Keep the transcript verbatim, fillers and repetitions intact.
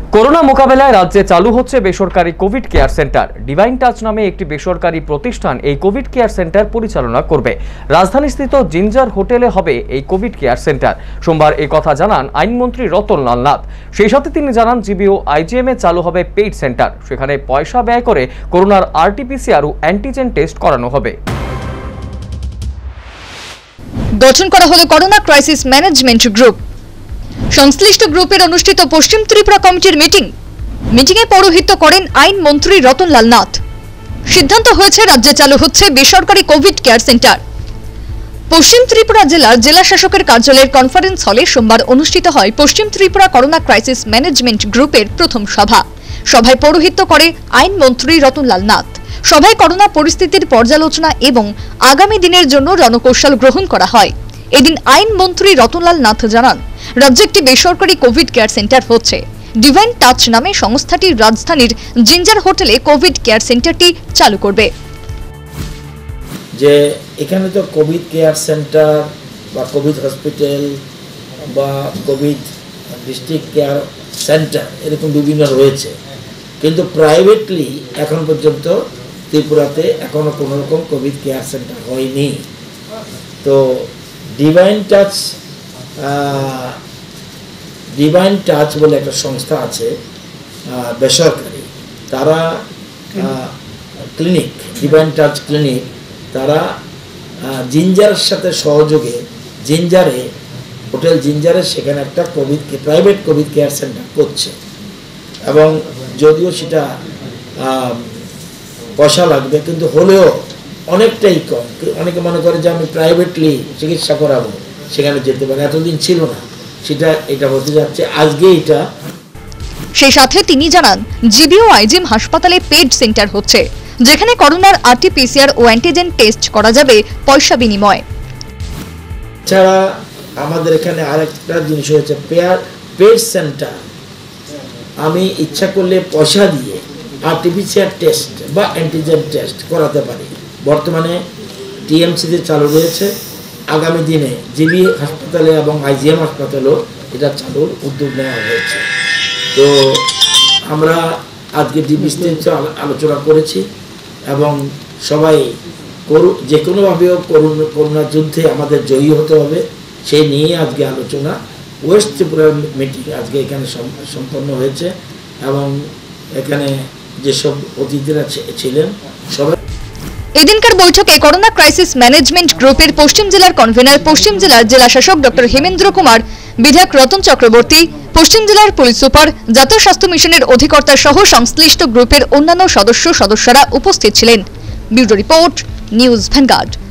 Corona মোকাবেলায় রাজ্যে চালু হচ্ছে বেসরকারি covid care centre. Divine Touch নামে একটি বেসরকারি প্রতিষ্ঠান এই কোভিড কেয়ার সেন্টার পরিচালনা করবে। রাজধানীস্থিত জিঞ্জার হোটেলে হবে এই কোভিড কেয়ার সেন্টার। সোমবার এই কথা জানান আইনমন্ত্রী রতনলাল নাথ। সেই সাথে তিনি জানান জিবিও আইজিএম এ চালু হবে পেইড সেন্টার। সেখানে পয়সা ব্যয় করে করোনার আরটিপিসিআর ও অ্যান্টিজেন টেস্ট করানো হবে। গঠন করা হলো করোনা ক্রাইসিস ম্যানেজমেন্ট গ্রুপ। সংশ্লিষ্ট গ্রুপের অনুষ্ঠিত পশ্চিম ত্রিপুরা কমিটির মিটিং মিটিংয়ে পৌরোহিত্য করেন আইনমন্ত্রী রতনলাল নাথ। সিদ্ধান্ত হয়েছে রাজ্যে চালু হচ্ছে বেসরকারি কোভিড কেয়ার সেন্টার। পশ্চিম ত্রিপুরা জেলার জেলা শাসকের কার্যালয়ের কনফারেন্স হলে সোমবার অনুষ্ঠিত হয় পশ্চিম ত্রিপুরা করোনা ক্রাইসিস ম্যানেজমেন্ট গ্রুপের প্রথম সভা। সভায় পৌরোহিত্য করে আইনমন্ত্রী রতনলাল নাথ। সভায় করোনা পরিস্থিতির পর্যালোচনা এবং আগামী দিনের জন্য রণকৌশল গ্রহণ করা হয়। এদিন আইনমন্ত্রী রতনলাল নাথ জানান, রাজ্যে একটি বেসরকারি কোভিড কেয়ার সেন্টার হচ্ছে। ডিভাইন টাচ নামে সংস্থাটি রাজধানীর জিঞ্জার হোটেলে কোভিড কেয়ার সেন্টারটি চালু করবে। যে এখানে তো কোভিড কেয়ার সেন্টার বা কোভিড হসপিটাল বা কোভিড ডিস্ট্রিক্ট কেয়ার সেন্টার এরকম বিভিন্ন রয়েছে, কিন্তু প্রাইভেটলি এখন পর্যন্ত ত্রিপুরাতে এখনো কোনো রকম কোভিড কেয়ার সেন্টার হয়নি। তো ডিভাইন টাচ ডিভাইন টাচ বলে একটা সংস্থা আছে বেসরকারি, তারা ক্লিনিক ডিভাইন টাচ ক্লিনিক তারা জিঞ্জারের সাথে সহযোগে জিঞ্জারে হোটেল জিঞ্জারে সেখানে একটা covid private covid care centre করছে। এবং যদিও সেটা পয়সা লাগবে, কিন্তু হলেও অনেকটাই কম। অনেকে মনে করে যে আমি প্রাইভেটলি চিকিৎসা করাবো, সেখানে যেতে পারে, এতদিন ছিল না, সেটা এটা হতে যাচ্ছে আজকে এটা। সেই সাথে তিনি জানান, জিবিও আইজিএম হাসপাতালে পেইড সেন্টার হচ্ছে, যেখানে করোনার আরটিপিসিআর ও অ্যান্টিজেন টেস্ট করা যাবে পয়সা বিনিময়ে। এছাড়া আমাদের এখানে আরেকটা জিনিস হয়েছে পেয়ার পেইড সেন্টার। আমি ইচ্ছা করলে পয়সা দিয়ে আরটিপিসিআর টেস্ট বা অ্যান্টিজেন টেস্ট করাতে পারি। বর্তমানে টিএমসিতে চালু রয়েছে, আগামী দিনে জিবি হাসপাতালে এবং আইজিএম হাসপাতালেও এটা চালুর উদ্যোগ নেওয়া হয়েছে। তো আমরা আজকে বিস্তারিত আলোচনা করেছি এবং সবাই করু যে কোনোভাবেও করোনা যুদ্ধে আমাদের জয়ী হতে হবে, সেই নিয়ে আজকে আলোচনা। ওয়েস্ট ত্রিপুরার মিটিং আজকে এখানে সম্পন্ন হয়েছে এবং এখানে যেসব অতিথিরা ছিলেন সবাই। এদিনকার বৈঠকে করোনা ক্রাইসিস ম্যানেজমেন্ট গ্রুপের পশ্চিম জেলার কনভেনার, পশ্চিম জেলার জেলা শাসক ডক্টর হেমেন্দ্র কুমার, বিধায়ক রতন চক্রবর্তী, পশ্চিম জেলার পুলিশ সুপার, জাতীয় স্বাস্থ্য মিশনের অধিকর্তা সহ সংশ্লিষ্ট গ্রুপের অন্যান্য সদস্য সদস্যরা উপস্থিত ছিলেন। Bureau report, news vanguard.